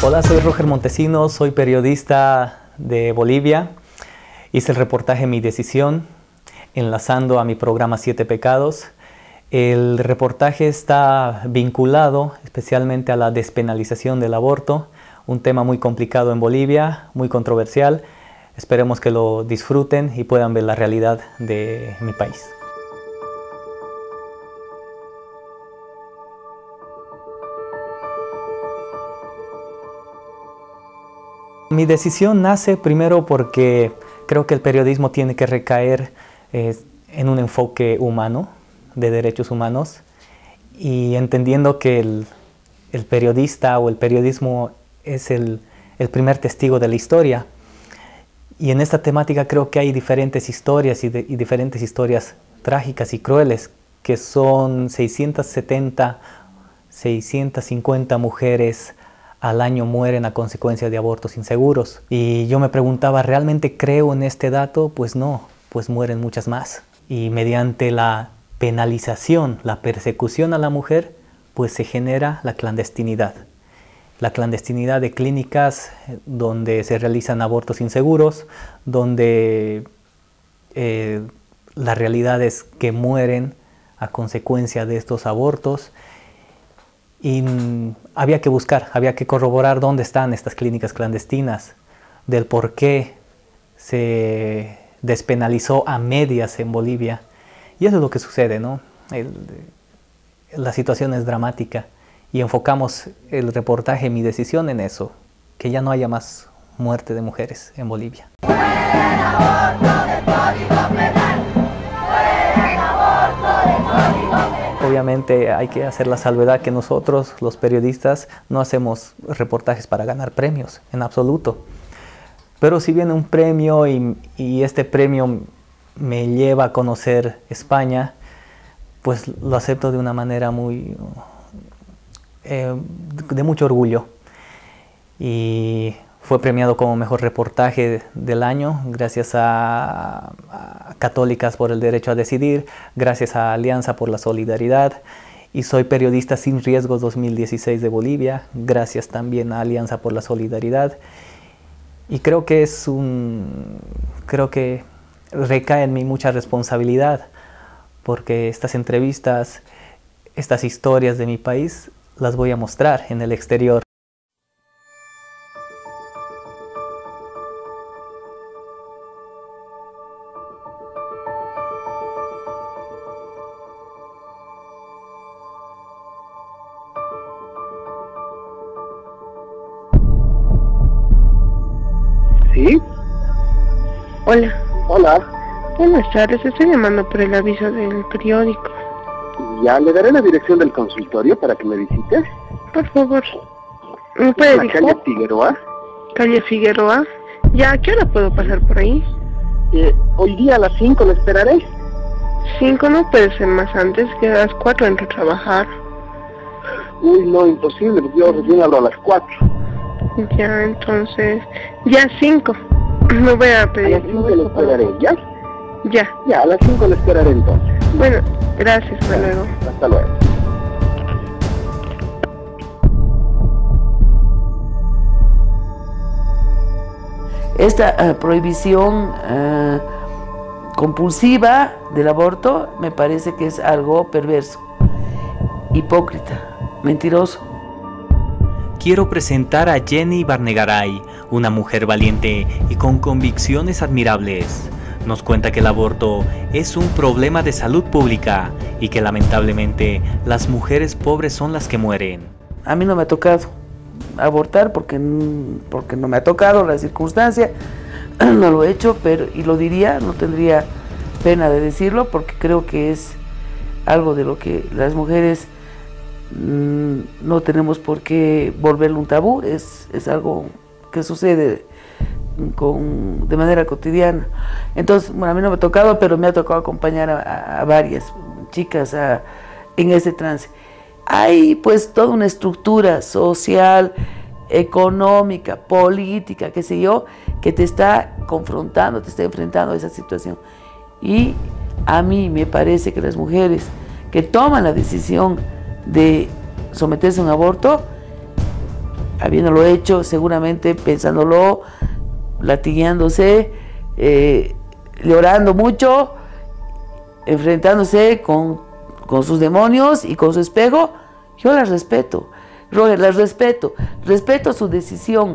Hola, soy Roger Montesinos, soy periodista de Bolivia. Hice el reportaje Mi Decisión, enlazando a mi programa Siete Pecados. El reportaje está vinculado especialmente a la despenalización del aborto, un tema muy complicado en Bolivia, muy controversial. Esperemos que lo disfruten y puedan ver la realidad de mi país. Mi decisión nace primero porque creo que el periodismo tiene que recaer en un enfoque humano, de derechos humanos, y entendiendo que el periodista o el periodismo es el primer testigo de la historia. Y en esta temática creo que hay diferentes historias y diferentes historias trágicas y crueles, que son 650 mujeres al año mueren a consecuencia de abortos inseguros. Y yo me preguntaba, ¿realmente creo en este dato? Pues no, pues mueren muchas más. Y mediante la penalización, la persecución a la mujer, pues se genera la clandestinidad. La clandestinidad de clínicas donde se realizan abortos inseguros, donde la realidad es que mueren a consecuencia de estos abortos. Y había que buscar, había que corroborar dónde están estas clínicas clandestinas, del por qué se despenalizó a medias en Bolivia. Y eso es lo que sucede, ¿no? La situación es dramática y enfocamos el reportaje Mi Decisión en eso, que ya no haya más muerte de mujeres en Bolivia. Obviamente hay que hacer la salvedad que nosotros, los periodistas, no hacemos reportajes para ganar premios, en absoluto. Pero si viene un premio y este premio me lleva a conocer España, pues lo acepto de una manera de mucho orgullo. Y fue premiado como mejor reportaje del año gracias a Católicas por el Derecho a Decidir, gracias a Alianza por la Solidaridad, y soy periodista sin riesgos 2016 de Bolivia, gracias también a Alianza por la Solidaridad. Y creo que recae en mí mucha responsabilidad, porque estas entrevistas, estas historias de mi país, las voy a mostrar en el exterior. ¿Sí? Hola. Hola. Buenas tardes, estoy llamando por el aviso del periódico. Ya le daré la dirección del consultorio para que me visite. Por favor. ¿Me puede La decir? calle Figueroa. Calle Figueroa. ¿Ya a qué hora puedo pasar por ahí? Hoy día a las 5 le esperaré. 5 no puede ser más antes, que a las 4 entro a trabajar. Uy, no, imposible, porque yo recién abro a las 4. Ya, entonces... Ya 5. Me voy a pedir... A las 5 le esperaré, ¿ya? Ya. Ya, a las 5 le esperaré entonces. Bueno, gracias, hasta luego. Hasta luego. Esta prohibición compulsiva del aborto me parece que es algo perverso, hipócrita, mentiroso. Quiero presentar a Jenny Barnegaray, una mujer valiente y con convicciones admirables. Nos cuenta que el aborto es un problema de salud pública y que lamentablemente las mujeres pobres son las que mueren. A mí no me ha tocado abortar porque no me ha tocado la circunstancia, no lo he hecho, y lo diría, no tendría pena de decirlo, porque creo que es algo de lo que las mujeres no tenemos por qué volverlo un tabú, es algo que sucede de manera cotidiana. Entonces, bueno, a mí no me ha tocado, pero me ha tocado acompañar a varias chicas en ese trance. Hay pues toda una estructura social, económica, política, qué sé yo, que te está confrontando, te está enfrentando a esa situación. Y a mí me parece que las mujeres que toman la decisión de someterse a un aborto habiéndolo hecho, seguramente pensándolo, latigueándose, llorando mucho, enfrentándose con sus demonios y con su espejo, yo las respeto, Roger, las respeto su decisión.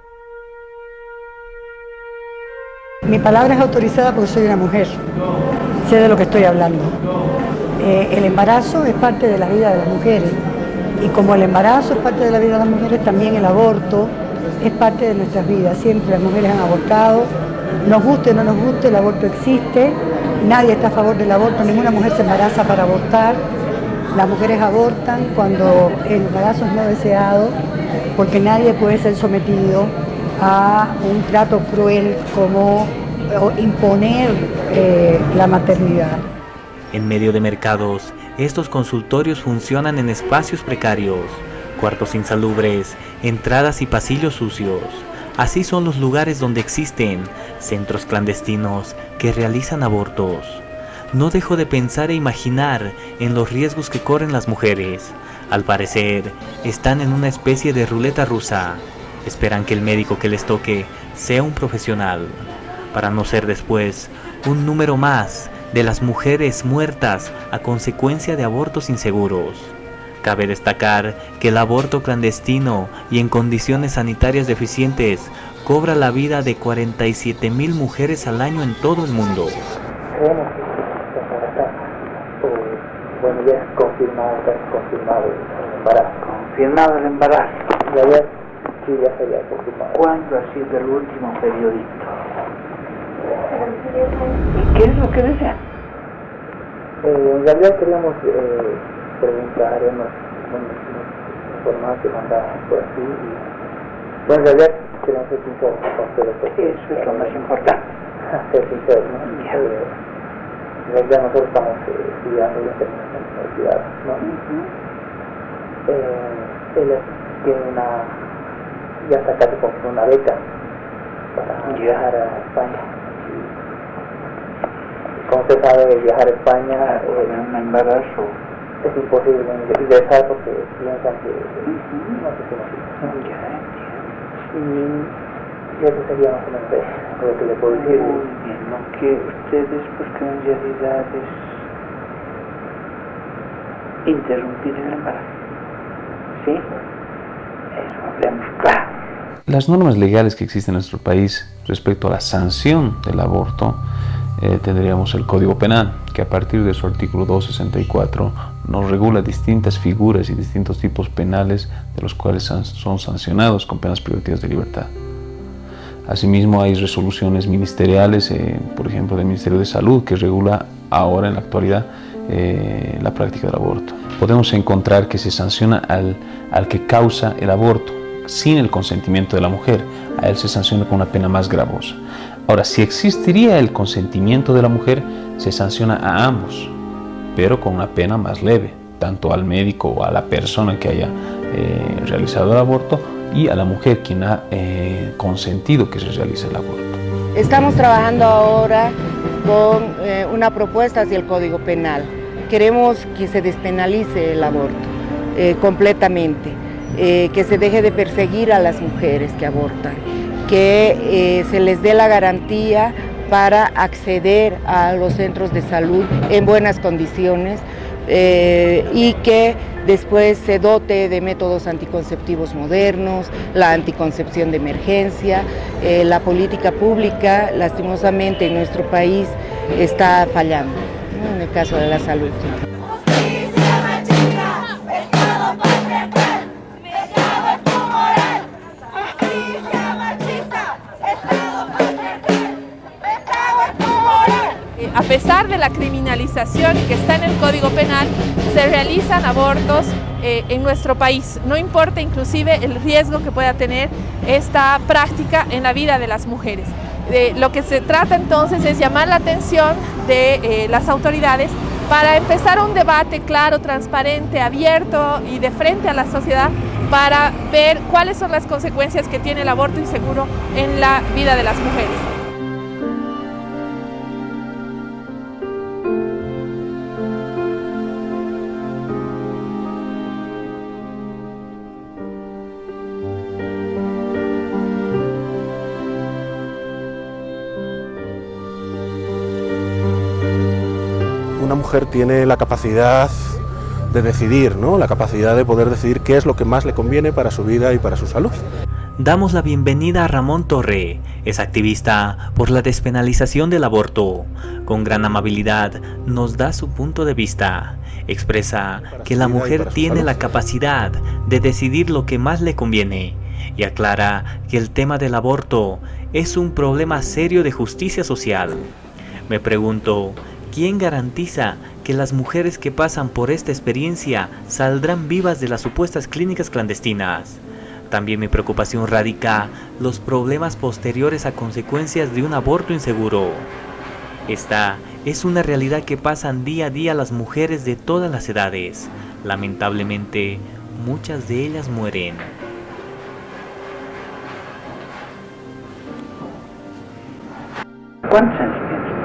Mi palabra es autorizada porque soy una mujer, sé de lo que estoy hablando. El embarazo es parte de la vida de las mujeres y como el embarazo es parte de la vida de las mujeres, también el aborto es parte de nuestras vidas. Siempre las mujeres han abortado, nos guste o no nos guste, el aborto existe, nadie está a favor del aborto, ninguna mujer se embaraza para abortar. Las mujeres abortan cuando el embarazo es no deseado, porque nadie puede ser sometido a un trato cruel como imponer la maternidad. En medio de mercados, estos consultorios funcionan en espacios precarios, cuartos insalubres, entradas y pasillos sucios. Así son los lugares donde existen centros clandestinos que realizan abortos. No dejo de pensar e imaginar en los riesgos que corren las mujeres. Al parecer, están en una especie de ruleta rusa. Esperan que el médico que les toque sea un profesional, para no ser después un número más de las mujeres muertas a consecuencia de abortos inseguros. Cabe destacar que el aborto clandestino y en condiciones sanitarias deficientes cobra la vida de 47.000 mujeres al año en todo el mundo. Bueno, ya es confirmado el embarazo. Confirmado el embarazo. Ya, sí, ya se había confirmado. ¿Cuándo ha sido el último periodista? ¿Y qué es lo que desean? En realidad queríamos preguntar, nos informar que mandaban por aquí. Y, bueno, en realidad queremos ser sinceros con ustedes. Eso es lo más importante. Ser sinceros, ¿no? En realidad nosotros estamos estudiando y en la universidad, ¿no? Él tiene ya está casi con una beca para viajar a España. Como usted sabe, viajar a España un embarazo es imposible ingresar porque piensan que no se tiene. Y eso sería más o menos lo que le puedo decir. Lo que ustedes buscan en realidad es interrumpir el embarazo. ¿Sí? Eso hablemos claro. Las normas legales que existen en nuestro país respecto a la sanción del aborto, tendríamos el Código Penal, que a partir de su artículo 264 nos regula distintas figuras y distintos tipos penales de los cuales son sancionados con penas privativas de libertad. Asimismo, hay resoluciones ministeriales, por ejemplo, del Ministerio de Salud, que regula ahora, en la actualidad, la práctica del aborto. Podemos encontrar que se sanciona al que causa el aborto sin el consentimiento de la mujer. A él se sanciona con una pena más gravosa. Ahora, si existiría el consentimiento de la mujer, se sanciona a ambos, pero con una pena más leve, tanto al médico o a la persona que haya realizado el aborto, y a la mujer quien ha consentido que se realice el aborto. Estamos trabajando ahora con una propuesta hacia el Código Penal. Queremos que se despenalice el aborto completamente, que se deje de perseguir a las mujeres que abortan, que se les dé la garantía para acceder a los centros de salud en buenas condiciones y que después se dote de métodos anticonceptivos modernos, la anticoncepción de emergencia. La política pública, lastimosamente, en nuestro país está fallando, ¿no? En el caso de la salud. A pesar de la criminalización que está en el Código Penal, se realizan abortos en nuestro país. No importa inclusive el riesgo que pueda tener esta práctica en la vida de las mujeres. Lo que se trata entonces es llamar la atención de las autoridades para empezar un debate claro, transparente, abierto y de frente a la sociedad para ver cuáles son las consecuencias que tiene el aborto inseguro en la vida de las mujeres. una mujer tiene la capacidad de decidir, ¿no? La capacidad de poder decidir qué es lo que más le conviene para su vida y para su salud. Damos la bienvenida a Ramón Torre, es activista por la despenalización del aborto. Con gran amabilidad nos da su punto de vista. Expresa que la mujer tiene la capacidad de decidir lo que más le conviene y aclara que el tema del aborto es un problema serio de justicia social. Me pregunto, ¿quién garantiza que las mujeres que pasan por esta experiencia saldrán vivas de las supuestas clínicas clandestinas? También mi preocupación radica los problemas posteriores a consecuencias de un aborto inseguro. Esta es una realidad que pasan día a día las mujeres de todas las edades. Lamentablemente, muchas de ellas mueren. ¿Cuántos años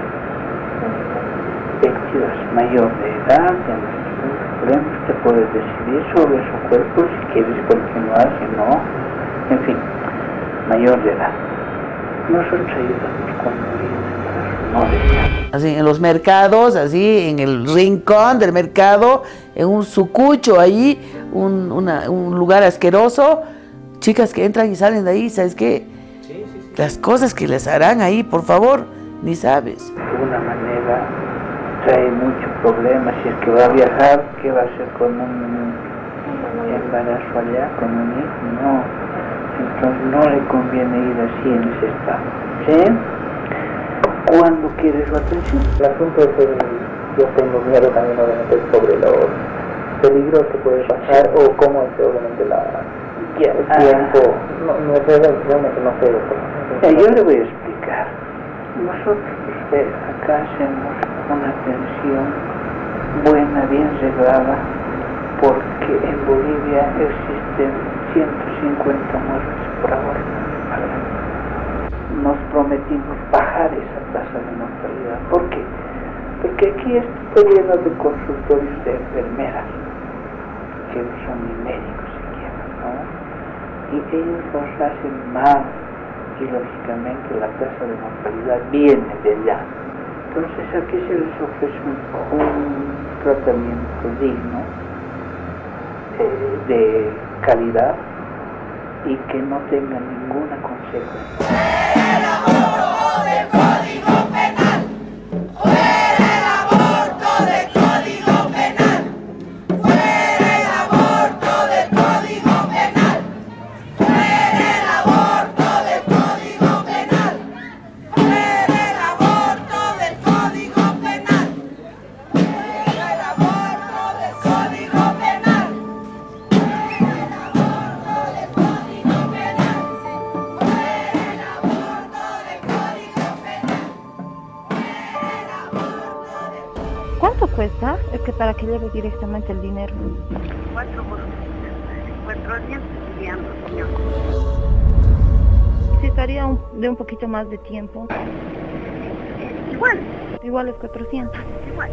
tienes? 22, mayor de edad, ya no hay ningún problema, usted puede decidir sobre su cuerpo si quieres continuar, si no, en fin, mayor de edad. Nosotros ayudamos cuando no deseamos. Así en los mercados, así en el rincón del mercado, en un sucucho ahí, un lugar asqueroso, chicas que entran y salen de ahí, ¿sabes qué? Las cosas que les harán ahí, por favor, ni sabes. De alguna manera trae mucho problema. Si es que va a viajar, ¿qué va a hacer con un embarazo allá, con un hijo? No. Entonces no le conviene ir así en ese estado. ¿Sí? ¿Cuándo quiere su atención? El asunto es que yo tengo miedo también obviamente sobre los peligros que puede pasar o cómo es obviamente el tiempo. No sé, realmente no sé. Yo le voy a explicar. Nosotros acá hacemos una atención buena, bien reglada, porque en Bolivia existen 150 muertes por aborto al año. Nos prometimos bajar esa tasa de mortalidad. ¿Por qué? Porque aquí está lleno de consultorios de enfermeras, que no son ni médicos siquiera, ¿no? Y ellos los hacen mal, y lógicamente la tasa de mortalidad viene de allá. Entonces aquí se les ofrece un tratamiento digno, de calidad, y que no tenga ninguna consecuencia. ¡Fuera el aborto del Código Penal! ¡Fuera el aborto del Código Penal! ¡Fuera el aborto del Código Penal! ¡Fuera el aborto del Código Penal! ¡Fuera el aborto del Código Penal! ¡Fuera el aborto del Código Penal! ¿Cuánto cuesta? Es que para que lleve directamente el dinero. 400 señor. Necesitaría de un poquito más de tiempo. Igual es 400. Igual.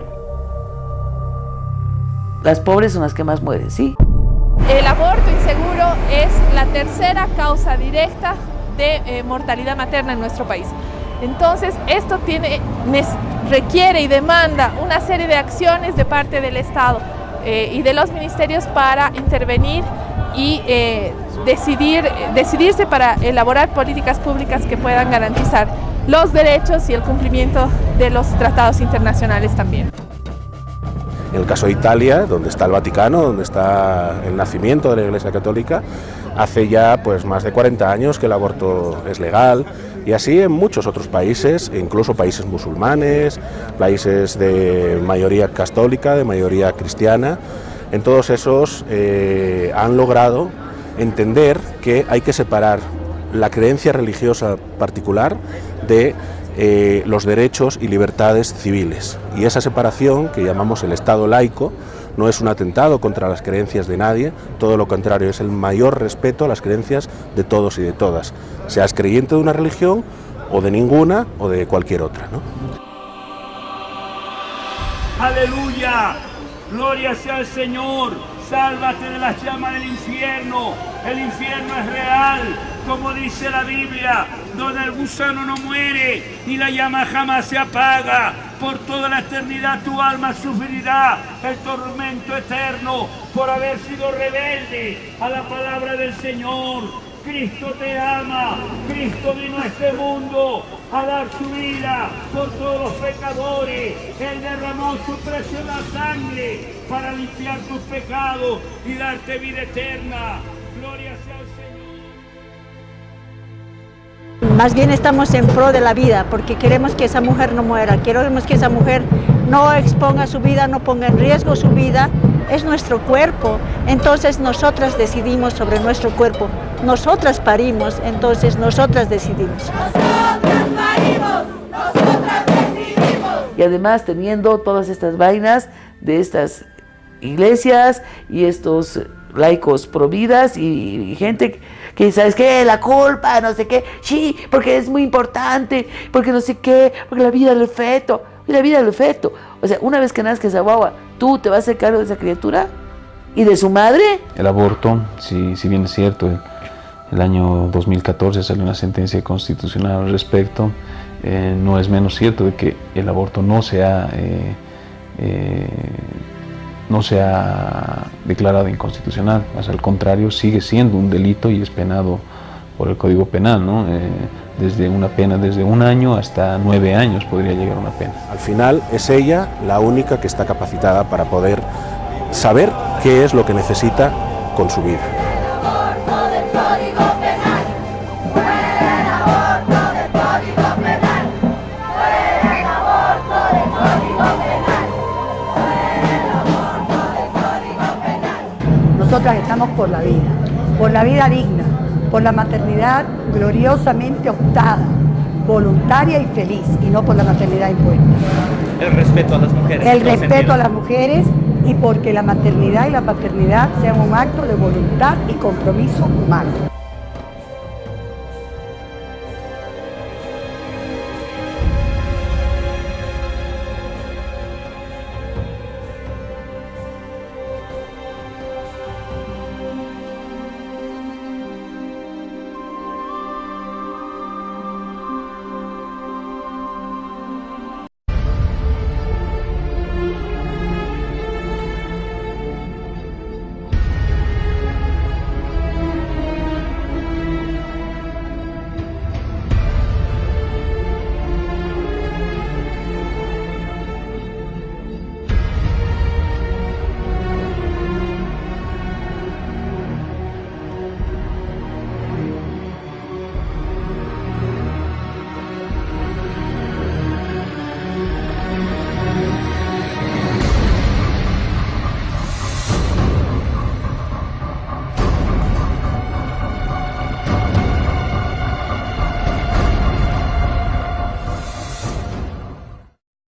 Las pobres son las que más mueren, ¿sí? El aborto inseguro es la tercera causa directa de mortalidad materna en nuestro país. Entonces, esto requiere y demanda una serie de acciones de parte del Estado y de los ministerios para intervenir y decidirse para elaborar políticas públicas que puedan garantizar los derechos y el cumplimiento de los tratados internacionales también. En el caso de Italia, donde está el Vaticano, donde está el nacimiento de la Iglesia Católica, hace ya pues más de 40 años que el aborto es legal, y así en muchos otros países, incluso países musulmanes, países de mayoría católica, de mayoría cristiana. En todos esos han logrado entender que hay que separar la creencia religiosa particular de los derechos y libertades civiles, y esa separación que llamamos el Estado laico no es un atentado contra las creencias de nadie, todo lo contrario, es el mayor respeto a las creencias de todos y de todas, seas creyente de una religión o de ninguna o de cualquier otra, ¿no? ¡Aleluya! ¡Gloria sea al Señor! ¡Sálvate de las llamas del infierno! ¡El infierno es real! Como dice la Biblia, donde el gusano no muere y la llama jamás se apaga. Por toda la eternidad tu alma sufrirá el tormento eterno por haber sido rebelde a la palabra del Señor. Cristo te ama, Cristo vino a este mundo a dar su vida por todos los pecadores. Él derramó su preciosa sangre para limpiar tus pecados y darte vida eterna. Gloria sea al Señor. Más bien estamos en pro de la vida, porque queremos que esa mujer no muera, queremos que esa mujer no exponga su vida, no ponga en riesgo su vida. Es nuestro cuerpo, entonces nosotras decidimos sobre nuestro cuerpo. Nosotras parimos, entonces nosotras decidimos. Nosotras parimos, nosotras decidimos. Y además teniendo todas estas vainas de estas iglesias y estos laicos pro vidas y gente que, ¿sabes qué? La culpa, no sé qué, sí, porque es muy importante, porque no sé qué, porque la vida del feto, y la vida del feto. O sea, una vez que nazca esa guagua, ¿tú te vas a hacer cargo de esa criatura? ¿Y de su madre? El aborto, si bien es cierto, el año 2014 salió una sentencia constitucional al respecto, no es menos cierto de que el aborto no se ha declarado inconstitucional, más al contrario, sigue siendo un delito y es penado por el Código Penal, ¿no? Desde una pena desde 1 año hasta 9 años podría llegar una pena. Al final es ella la única que está capacitada para poder saber qué es lo que necesita con su vida. Nosotras estamos por la vida digna, por la maternidad gloriosamente optada, voluntaria y feliz, y no por la maternidad impuesta. El respeto a las mujeres. El respeto a las mujeres y porque la maternidad y la paternidad sean un acto de voluntad y compromiso humano.